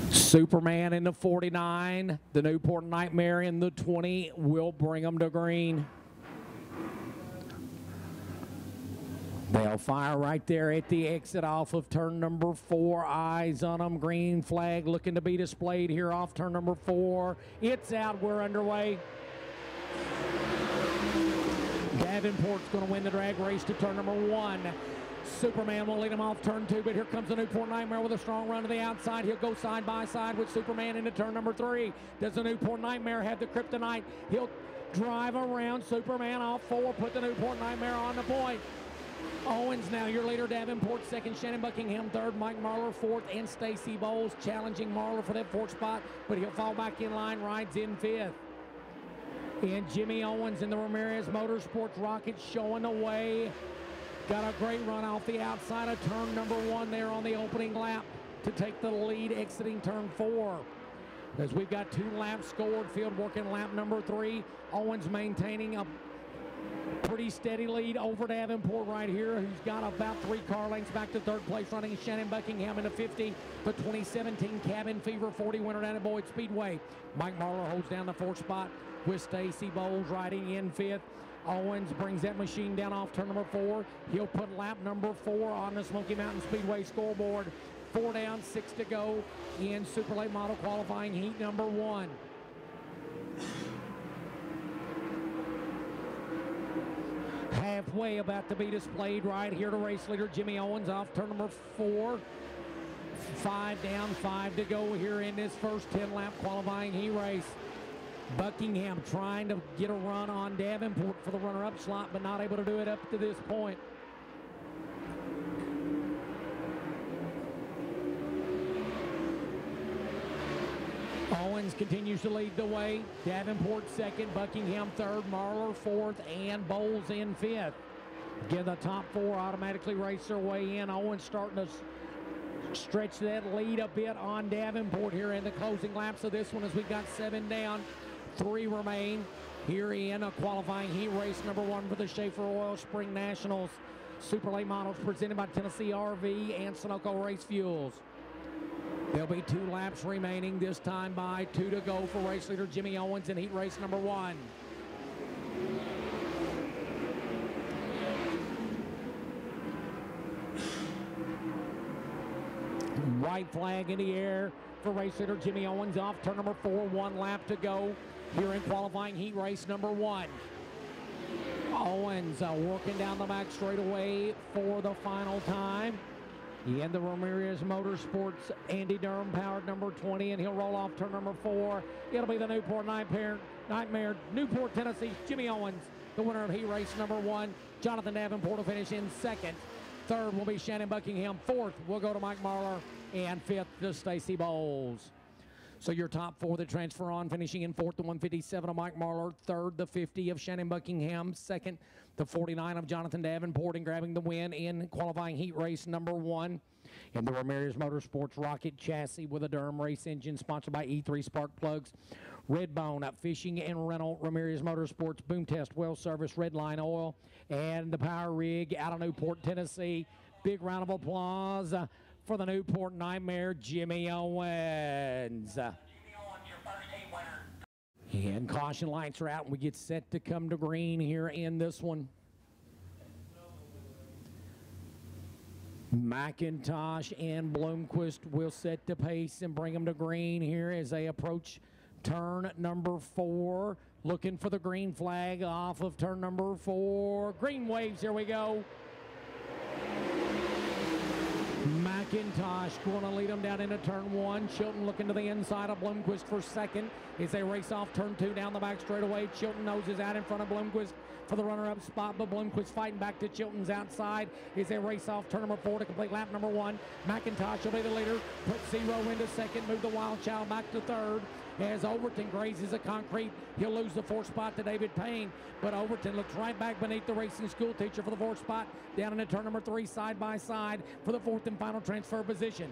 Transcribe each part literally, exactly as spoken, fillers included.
Superman in the forty-nine, the Newport Nightmare in the twenty will bring them to green. They'll fire right there at the exit off of turn number four. Eyes on them. Green flag looking to be displayed here off turn number four. It's out. We're underway. Davenport's going to win the drag race to turn number one. Superman will lead him off turn two, but here comes the Newport Nightmare with a strong run to the outside. He'll go side by side with Superman into turn number three. Does the Newport Nightmare have the kryptonite? He'll drive around Superman off four, put the Newport Nightmare on the point. Owens now your leader, Davenport second, Shannon Buckingham third, Mike Marlar fourth, and Stacy Bowles challenging Marlar for that fourth spot, but he'll fall back in line, rides in fifth. And Jimmy Owens in the Ramirez Motorsports Rocket showing the way. Got a great run off the outside of turn number one there on the opening lap to take the lead exiting turn four. As we've got two laps scored, field working lap number three. Owens maintaining a pretty steady lead over Davenport right here, who's got about three car lengths back to third place, running Shannon Buckingham in the fifty, the twenty seventeen Cabin Fever forty winner down at Boyd Speedway. Mike Marlar holds down the fourth spot with Stacy Bowles riding in fifth. Owens brings that machine down off turn number four. He'll put lap number four on the Smoky Mountain Speedway scoreboard. Four down, six to go in Super Late Model qualifying heat number one. Halfway about to be displayed right here to race leader Jimmy Owens off turn number four. Five down, five to go here in this first ten lap qualifying heat race. Buckingham trying to get a run on Davenport for the runner-up slot, but not able to do it up to this point. Owens continues to lead the way. Davenport second, Buckingham third, Marlar fourth, and Bowles in fifth. Again, the top four automatically race their way in. Owens starting to stretch that lead a bit on Davenport here in the closing laps of this one, as we've got seven down, three remain here in a qualifying heat race number one for the Schaefer Oil Spring Nationals Super Late Models presented by Tennessee R V and Sunoco Race Fuels. There'll be two laps remaining, this time by two to go for race leader Jimmy Owens in heat race number one. White flag in the air for race leader Jimmy Owens off turn number four, one lap to go here in qualifying heat race number one. Owens uh, working down the back straightaway for the final time. In the Ramirez Motorsports Andy Durham powered number twenty, and he'll roll off turn number four. It'll be the Newport Nightmare, Nightmare Newport, Tennessee, Jimmy Owens, the winner of heat race number one. Jonathan Davenport will finish in second. Third will be Shannon Buckingham. Fourth will go to Mike Marlar, and fifth to Stacy Bowles. So your top four that transfer on, finishing in fourth, the one fifty-seven of Mike Marlar. Third, the fifty of Shannon Buckingham. Second, the forty-nine of Jonathan Davenport, and grabbing the win in qualifying heat race number one. In the Ramirez Motorsports Rocket chassis with a Durham race engine, sponsored by E three Spark Plugs, Redbone uh, Fishing and Rental, Ramirez Motorsports Boom Test Well Service, Redline Oil, and the Power Rig out of Newport, Tennessee. Big round of applause uh, for the Newport Nightmare, Jimmy Owens. Uh, and caution lights are out, and we get set to come to green here in this one. McIntosh and Bloomquist will set the pace and bring them to green here as they approach turn number four. Looking for the green flag off of turn number four. Green waves, here we go. McIntosh going to lead them down into turn one. Chilton looking to the inside of Bloomquist for second as they race off turn two down the back straightaway. Chilton noses out in front of Bloomquist for the runner-up spot, but Bloomquist fighting back to Chilton's outside as they race off turn number four to complete lap number one. McIntosh will be the leader, put zero into second, move the Wild Child back to third. As Overton grazes a concrete, he'll lose the fourth spot to David Payne, but Overton looks right back beneath the racing school teacher for the fourth spot, down into turn number three, side by side for the fourth and final transfer position.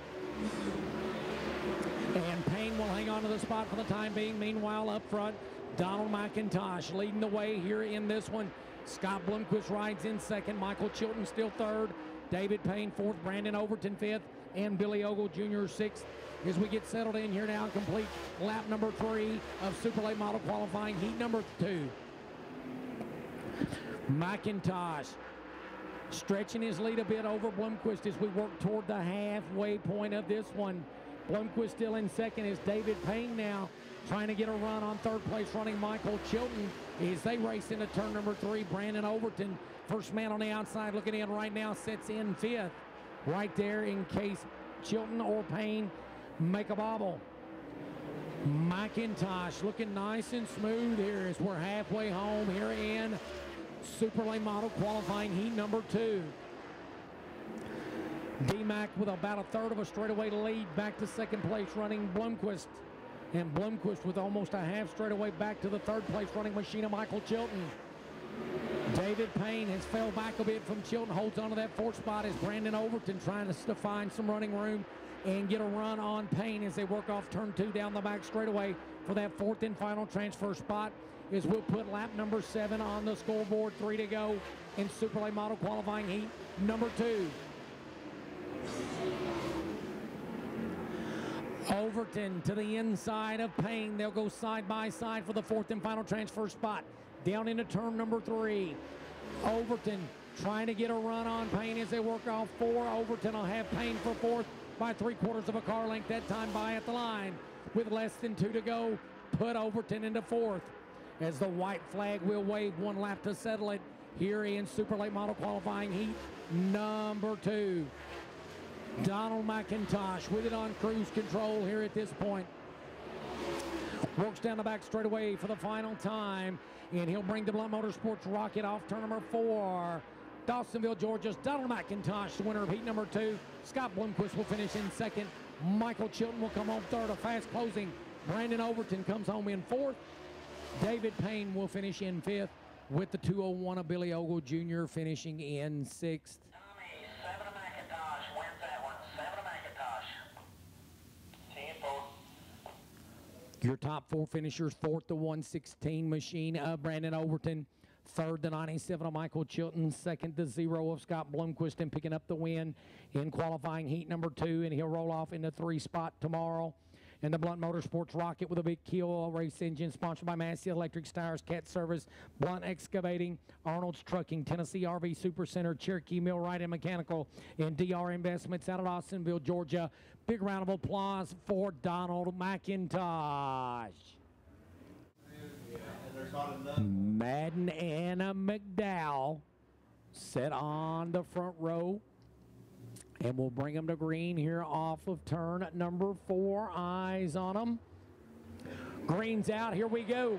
And Payne will hang on to the spot for the time being. Meanwhile, up front, Donald McIntosh leading the way here in this one. Scott Bloomquist rides in second. Michael Chilton still third. David Payne fourth. Brandon Overton fifth. and Billy Ogle Junior sixth. As we get settled in here now and complete lap number three of Super Late Model qualifying heat number two. McIntosh stretching his lead a bit over Blomqvist as we work toward the halfway point of this one. Blomqvist still in second as David Payne now trying to get a run on third place running Michael Chilton as they race into turn number three. Brandon Overton, first man on the outside looking in right now, sets in fifth right there in case Chilton or Payne make a bobble. McIntosh looking nice and smooth here as we're halfway home here in Super Late Model qualifying heat number two. D-Mac with about a third of a straightaway lead back to second place running Blomqvist. And Blomqvist with almost a half straightaway back to the third place running Machina Michael Chilton. David Payne has fell back a bit from Chilton, holds on to that fourth spot as Brandon Overton trying to, to find some running room and get a run on Payne as they work off turn two down the back straightaway for that fourth and final transfer spot. As we'll put lap number seven on the scoreboard, three to go in Super Late Model qualifying heat number two. Overton to the inside of Payne. They'll go side by side for the fourth and final transfer spot. Down into turn number three. Overton trying to get a run on Payne as they work off four. Overton will have Payne for fourth by three quarters of a car length that time by at the line. With less than two to go, put Overton into fourth. As the white flag will wave one lap to settle it here in Super Late Model qualifying heat number two. Donald McIntosh with it on cruise control here at this point. Works down the back straightaway for the final time, and he'll bring the Blunt Motorsports rocket off turn number four. Dawsonville, Georgia's Donald McIntosh, the winner of heat number two. Scott Blomqvist will finish in second. Michael Chilton will come home third. A fast closing. Brandon Overton comes home in fourth. David Payne will finish in fifth, with the two oh one of Billy Ogle Junior finishing in sixth. Tommy, seven of McIntosh wins that one. Seven of McIntosh. Team four. Your top four finishers: fourth, the one sixteen machine of Brandon Overton. Third, the ninety-seven of Michael Chilton. Second, the zero of Scott Blomqvist, and picking up the win in qualifying heat number two. And he'll roll off in the three spot tomorrow. And the Blunt Motorsports rocket with a big keel race engine, sponsored by Massey Electric, Stires Cat Service, Blunt Excavating, Arnold's Trucking, Tennessee R V Super Center, Cherokee Millwright and Mechanical, and D R Investments out of Dawsonville, Georgia. Big round of applause for Donald McIntosh. Madden and McDowell set on the front row. And we'll bring them to green here off of turn number four. Eyes on them. Green's out. Here we go.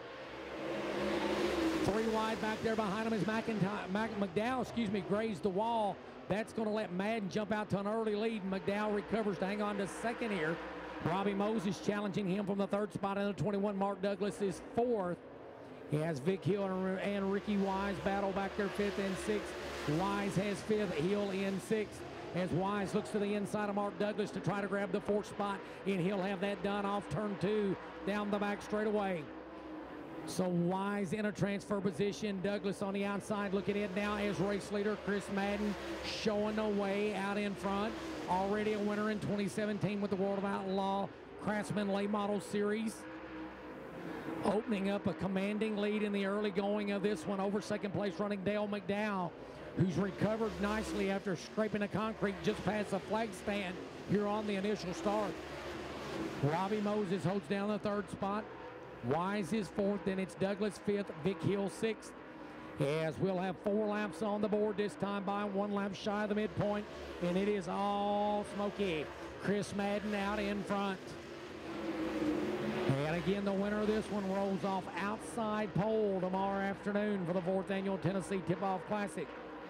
Three wide back there behind him is McIntyre. Mac McDowell, excuse me, grazed the wall. That's going to let Madden jump out to an early lead. McDowell recovers to hang on to second here. Robbie Moses challenging him from the third spot in the twenty-one. Mark Douglas is fourth. He has Vic Hill and, and Ricky Wise battle back there fifth and sixth. Wise has fifth, Hill in sixth. As Wise looks to the inside of Mark Douglas to try to grab the fourth spot, and he'll have that done off turn two down the back straightaway. So Wise in a transfer position. Douglas on the outside looking in now as race leader. Chris Madden showing the way out in front. Already a winner in twenty seventeen with the World of Outlaw Craftsman Late Model Series. Opening up a commanding lead in the early going of this one over second place running Dale McDowell, who's recovered nicely after scraping the concrete just past the flag stand here on the initial start. Robbie Moses holds down the third spot. Wise is fourth, then it's Douglas fifth, Vic Hill sixth. As we'll have four laps on the board this time by one lap shy of the midpoint, and it is all Smoky. Chris Madden out in front. And again, the winner of this one rolls off outside pole tomorrow afternoon for the fourth annual Tennessee TipOff Classic.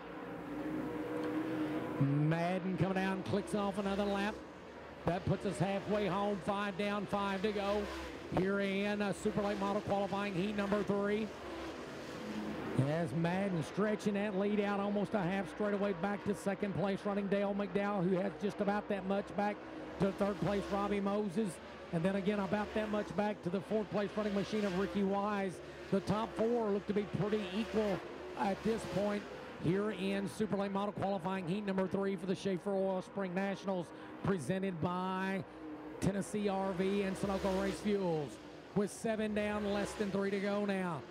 Madden coming down, clicks off another lap. That puts us halfway home, five down, five to go. Here in uh, Super Late Model qualifying heat number three. As Madden stretching that lead out almost a half straightaway back to second place running Dale McDowell, who has just about that much back to third place Robbie Moses. And then again about that much back to the fourth place running machine of Ricky Wise. The top four look to be pretty equal at this point. here in Super Late Model qualifying heat number three for the Schaefer Oil Spring Nationals, presented by Tennessee R V and Sunoco Race Fuels. With seven down, less than three to go now.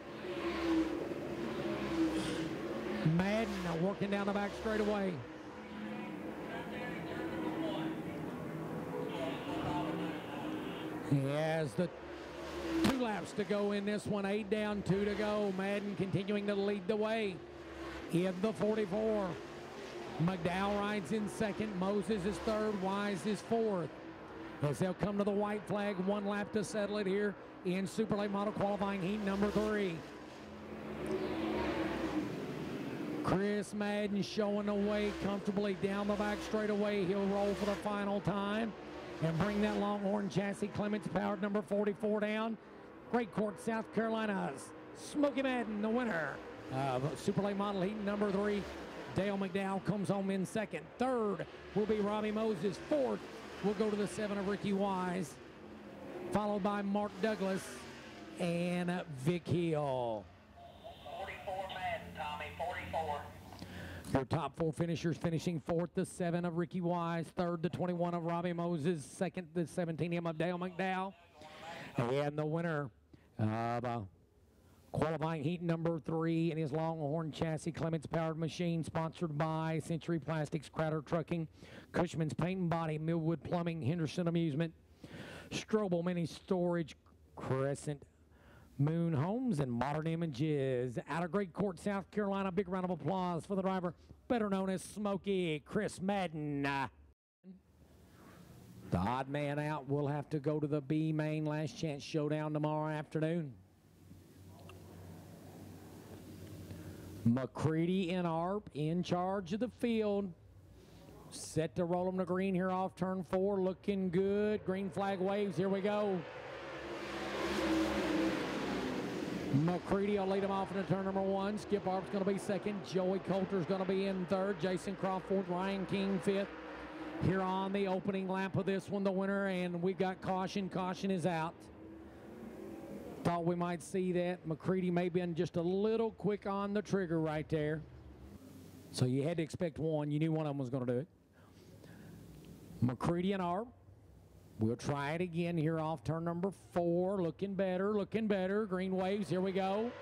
Madden working down the back straightaway. He has the two laps to go in this one, eight down, two to go. Madden continuing to lead the way in the forty-four. McDowell rides in second, Moses is third, Wise is fourth. As they'll come to the white flag, one lap to settle it here in Super Late Model qualifying heat number three. Chris Madden showing the way comfortably down the back straightaway. He'll roll for the final time and bring that Longhorn chassis Clements powered number forty-four down. Great Court, South Carolina's Smoky Madden, the winner of Super Late Model heat number three. Dale McDowell comes home in second. Third will be Robbie Moses. Fourth will go to the seven of Ricky Wise, followed by Mark Douglas and Vic Hill. forty-four Madden, Tommy, forty-four. Your top four finishers finishing fourth, the seven of Ricky Wise, third, the twenty-one of Robbie Moses, second, the seventeen of Dale McDowell, and the winner of uh, qualifying heat number three in his Longhorn chassis Clements powered machine, sponsored by Century Plastics, Crowder Trucking, Cushman's Paint and Body, Millwood Plumbing, Henderson Amusement, Strobel Mini Storage, Crescent Moon Homes, and Modern Images. Out of Great Court, South Carolina, big round of applause for the driver, better known as Smoky, Chris Madden. The odd man out will have to go to the B main last chance showdown tomorrow afternoon. McCready and Arp in charge of the field. Set to roll them to green here off turn four. Looking good. Green flag waves. Here we go. McCready will lead him off into turn number one. Skip Arp's going to be second. Joey Coulter's going to be in third. Jason Croft fourth. Ryan King fifth. Here on the opening lap of this one, the winner, and we got caution. Caution is out. Thought we might see that. McCready may have been just a little quick on the trigger right there. So you had to expect one. You knew one of them was going to do it. McCready and Arp. We'll try it again here off turn number four. Looking better, looking better. Green waves, here we go.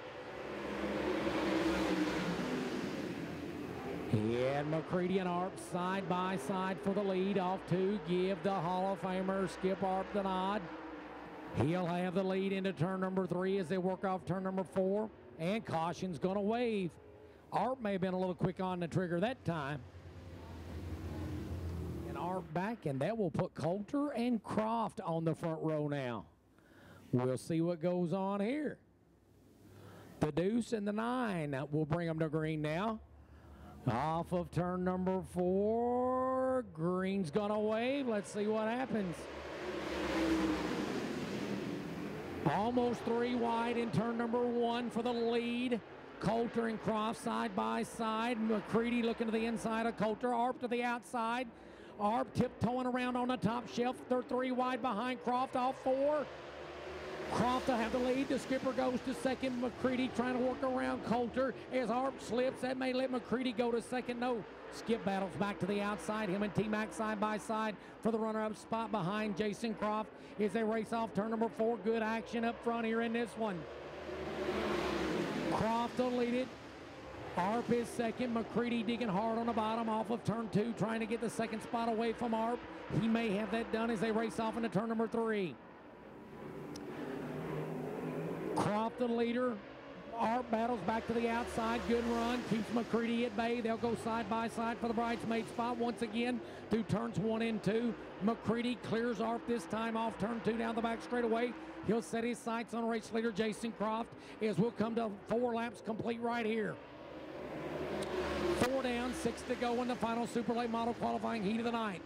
And McCready and Arp side by side for the lead. Off to give the Hall of Famer Skip Arp the nod. He'll have the lead into turn number three as they work off turn number four. And caution's going to wave. Arp may have been a little quick on the trigger that time. And Arp back, and that will put Coulter and Croft on the front row now. We'll see what goes on here. The deuce and the nine will bring them to green now. Off of turn number four. Green's going to wave. Let's see what happens. Almost three wide in turn number one for the lead. Coulter and Croft side by side. McCready looking to the inside of Coulter. Arp to the outside. Arp tiptoeing around on the top shelf. They're three wide behind Croft, off four. Croft to have the lead. The skipper goes to second. McCready trying to work around Coulter as Arp slips. That may let McCready go to second. No. Skip battles back to the outside. Him and T-Mac side by side for the runner-up spot behind Jason Croft as they race off turn number four. Good action up front here in this one. Croft will lead it. Arp is second. McCready digging hard on the bottom off of turn two, trying to get the second spot away from Arp. He may have that done as they race off into turn number three. Croft the leader. Arp battles back to the outside. Good run. Keeps McCready at bay. They'll go side by side for the bridesmaid spot once again through turns one and two. McCready clears Arp this time off turn two down the back straightaway. He'll set his sights on race leader Jason Croft as we'll come to four laps complete right here. Four down, six to go in the final Super Late Model qualifying heat of the night.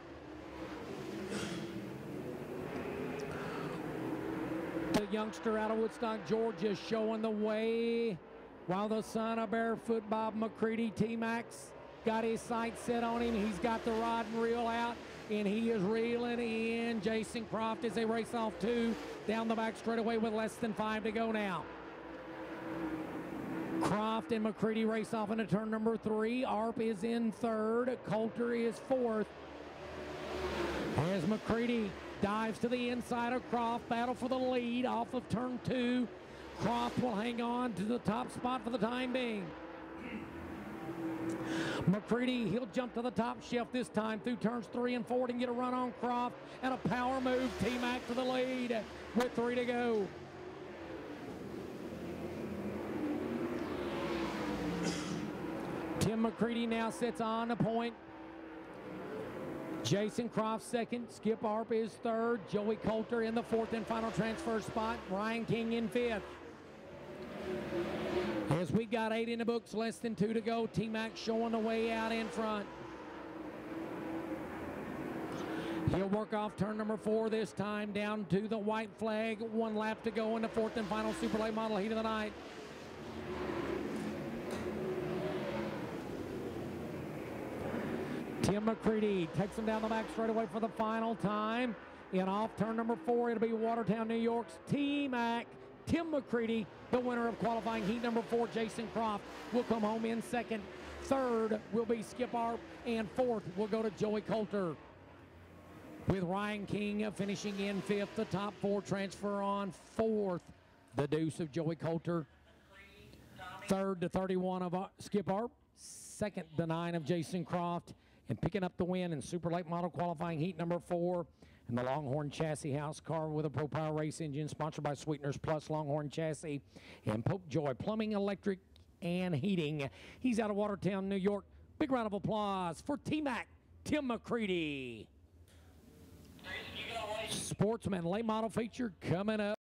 The youngster out of Woodstock, Georgia, showing the way while the son of Barefoot Bob McCready, T-Max, got his sights set on him. He's got the rod and reel out, and he is reeling in Jason Croft as they race off two down the back straightaway with less than five to go now. Croft and McCready race off into turn number three. Arp is in third. Coulter is fourth. As McCready dives to the inside of Croft, battle for the lead off of turn two. Croft will hang on to the top spot for the time being. McCready, he'll jump to the top shelf this time through turns three and four and get a run on Croft, and a power move. T-Mac to the lead with three to go. Tim McCready now sits on the point. Jason Croft second, Skip Arp is third, Joey Coulter in the fourth and final transfer spot, Ryan King in fifth. As we got eight in the books, less than two to go, T-Mac showing the way out in front. He'll work off turn number four this time, down to the white flag, one lap to go in the fourth and final Super Late Model heat of the night. Tim McCready takes him down the back straightaway for the final time. And off turn number four, it'll be Watertown, New York's T-Mac. Tim McCready, the winner of qualifying heat number four. Jason Croft will come home in second. Third will be Skip Arp, and fourth will go to Joey Coulter. With Ryan King finishing in fifth, the top four transfer on fourth. The deuce of Joey Coulter. Third to thirty-one of Skip Arp. Second, the nine of Jason Croft. And picking up the win in Super Late Model qualifying heat number four. And the Longhorn Chassis House car with a Pro Power race engine, sponsored by Sweeteners Plus Longhorn Chassis and Pope Joy Plumbing, Electric, and Heating. He's out of Watertown, New York. Big round of applause for T-Mac, Tim McCready. Sportsman late model feature coming up.